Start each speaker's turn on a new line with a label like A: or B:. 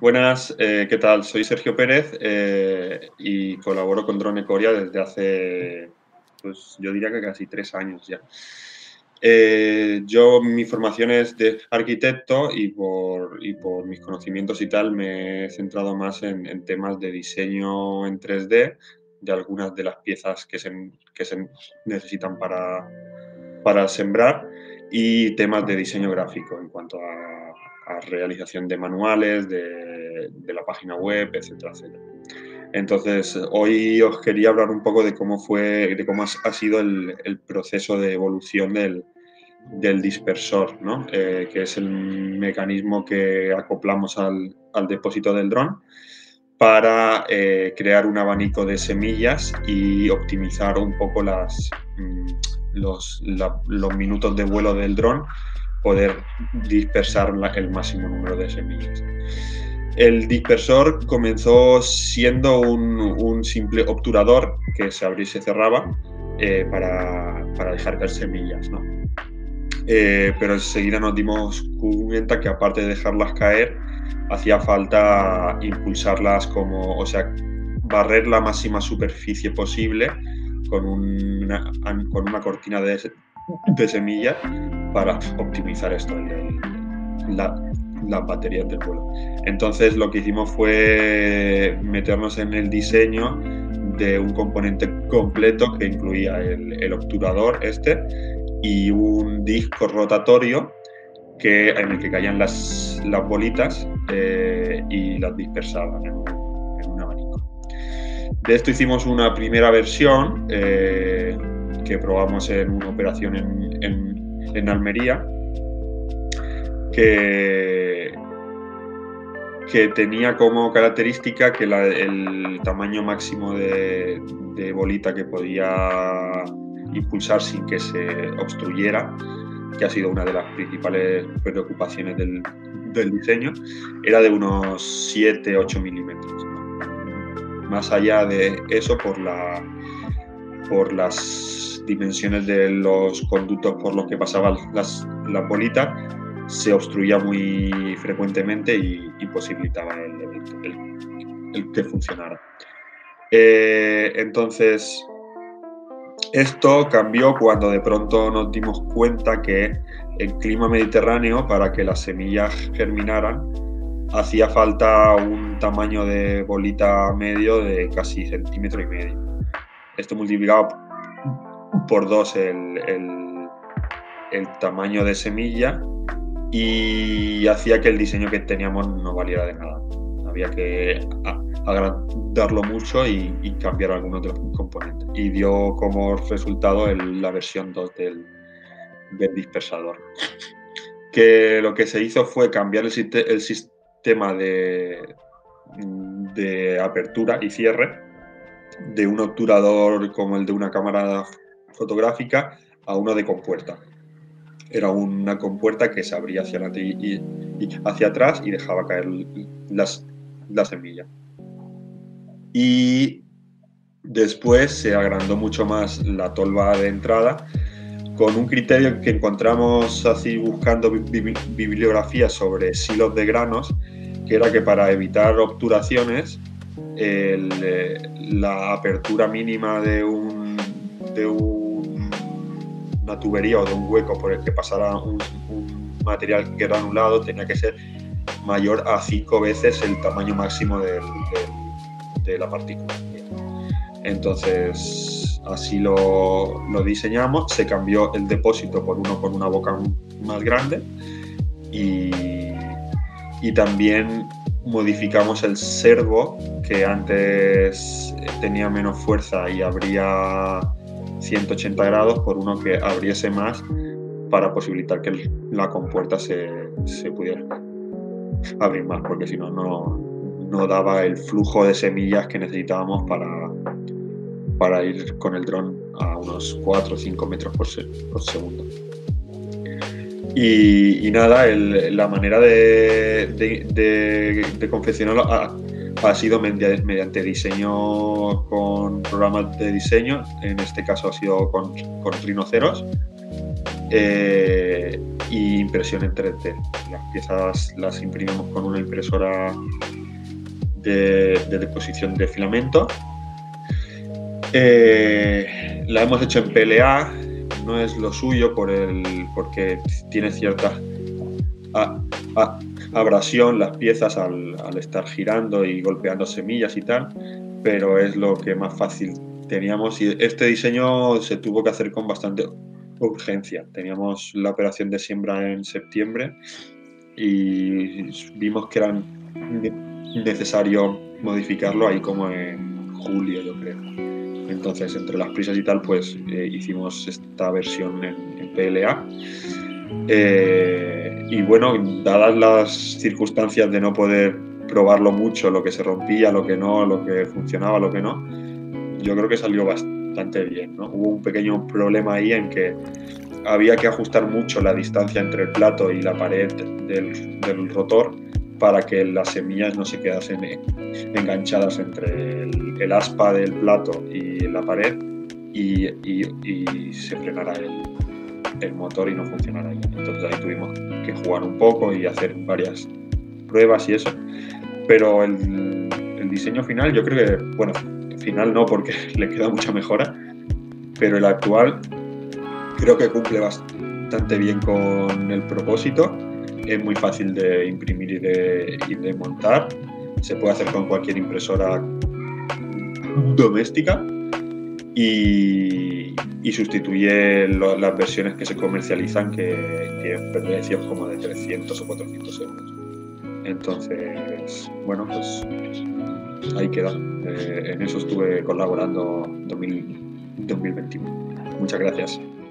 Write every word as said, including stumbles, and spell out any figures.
A: Buenas, eh, ¿qué tal? Soy Sergio Pérez eh, y colaboro con Drone Coria desde hace, pues yo diría que casi tres años ya. Eh, yo, mi formación es de arquitecto y por, y por mis conocimientos y tal me he centrado más en, en temas de diseño en tres D de algunas de las piezas que se, que se necesitan para, para sembrar y temas de diseño gráfico en cuanto a, a realización de manuales, de, de la página web, etcétera, etcétera. Entonces, hoy os quería hablar un poco de cómo fue, de cómo ha sido el, el proceso de evolución del, del dispersor, ¿no? Eh, que es el mecanismo que acoplamos al, al depósito del dron para eh, crear un abanico de semillas y optimizar un poco las, los, la, los minutos de vuelo del dron, poder dispersar la, el máximo número de semillas. El dispersor comenzó siendo un, un simple obturador que se abría y se cerraba eh, para, para dejar caer semillas, ¿no? Eh, pero enseguida nos dimos cuenta que aparte de dejarlas caer, hacía falta impulsarlas como, o sea, barrer la máxima superficie posible con una, con una cortina de, de semillas para optimizar esto, el, el, la, las baterías del vuelo. Entonces lo que hicimos fue meternos en el diseño de un componente completo que incluía el, el obturador este y un disco rotatorio que, en el que caían las, las bolitas eh, y las dispersaban en un, en un abanico. De esto hicimos una primera versión eh, que probamos en una operación en, en, en Almería, que, que tenía como característica que la, el tamaño máximo de, de bolita que podía impulsar sin que se obstruyera, que ha sido una de las principales preocupaciones del, del diseño, era de unos siete a ocho milímetros. ¿no? Más allá de eso, por, la, por las dimensiones de los conductos por los que pasaban las, las bolitas, se obstruía muy frecuentemente y imposibilitaba el, el, el, el que funcionara. Eh, entonces, esto cambió cuando de pronto nos dimos cuenta que en clima mediterráneo, para que las semillas germinaran, hacía falta un tamaño de bolita medio de casi centímetro y medio. Esto multiplicaba por dos el, el, el tamaño de semilla y hacía que el diseño que teníamos no valiera de nada. Había que agrandarlo mucho y, y cambiar algunos de los componentes. Y dio como resultado el, la versión dos del, del dispersador. Que lo que se hizo fue cambiar el, el sistema de, de apertura y cierre de un obturador como el de una cámara fotográfica a uno de compuerta. Era una compuerta que se abría hacia adelante y, y, y hacia atrás y dejaba caer las, la semilla. Y después se agrandó mucho más la tolva de entrada con un criterio que encontramos así buscando bibliografía sobre silos de granos, que era que para evitar obturaciones el, la apertura mínima de, un, de un, una tubería o de un hueco por el que pasara un, un material granulado tenía que ser mayor a cinco veces el tamaño máximo del, del, de la partícula. Entonces así lo, lo diseñamos, se cambió el depósito por uno con una boca más grande y, y también modificamos el servo, que antes tenía menos fuerza y abría ciento ochenta grados, por uno que abriese más para posibilitar que la compuerta se, se pudiera abrir más, porque si no, no daba el flujo de semillas que necesitábamos para, para ir con el dron a unos cuatro o cinco metros por, se, por segundo. Y, y nada, el, la manera de, de, de, de confeccionarlo ha, ha sido mediante, mediante diseño con programas de diseño, en este caso ha sido con, con rinoceros, eh, y impresión en tres D. Las piezas las imprimimos con una impresora de, de deposición de filamento. Eh, la hemos hecho en P L A, no es lo suyo por el, porque tiene cierta a, a, abrasión las piezas al, al estar girando y golpeando semillas y tal, pero es lo que más fácil teníamos, y este diseño se tuvo que hacer con bastante urgencia. Teníamos la operación de siembra en septiembre y vimos que era necesario modificarlo ahí como en julio, yo creo. Entonces, entre las prisas y tal, pues eh, hicimos esta versión en, en P L A. Eh, y bueno, dadas las circunstancias de no poder probarlo mucho, lo que se rompía, lo que no, lo que funcionaba, lo que no, yo creo que salió bastante bien, ¿no? Hubo un pequeño problema ahí en que había que ajustar mucho la distancia entre el plato y la pared del, del rotor para que las semillas no se quedasen enganchadas entre el, el aspa del plato y la pared y, y, y se frenara el, el motor y no funcionara. Entonces ahí tuvimos que jugar un poco y hacer varias pruebas y eso. Pero el, el diseño final, yo creo que, bueno, final no porque le queda mucha mejora, pero el actual creo que cumple bastante bien con el propósito. Es muy fácil de imprimir y de, y de montar. Se puede hacer con cualquier impresora doméstica y, y sustituye lo, las versiones que se comercializan que tienen precios como de trescientos o cuatrocientos euros. Entonces, bueno, pues ahí queda. Eh, en eso estuve colaborando en dos mil veintiuno. Muchas gracias.